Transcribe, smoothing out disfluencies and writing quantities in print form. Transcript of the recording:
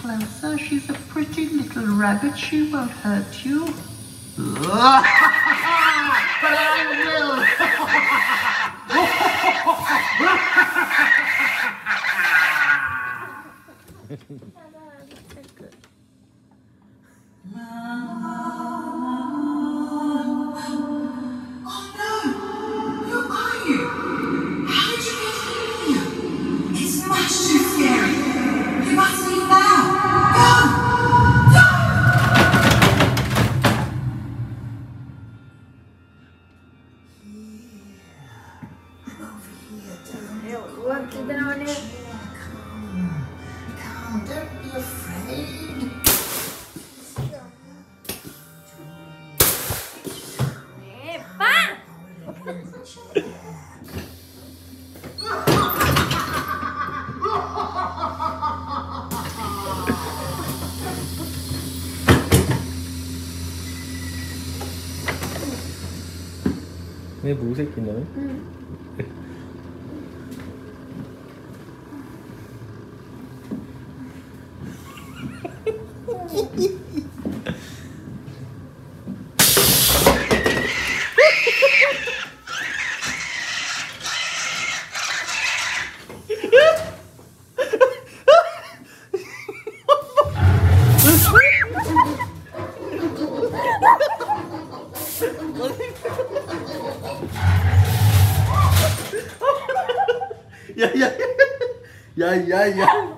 closer. She's a pretty little rabbit. She won't hurt you. But I will! Come, don't be afraid. Nghe vũ 새끼 너. 야야야.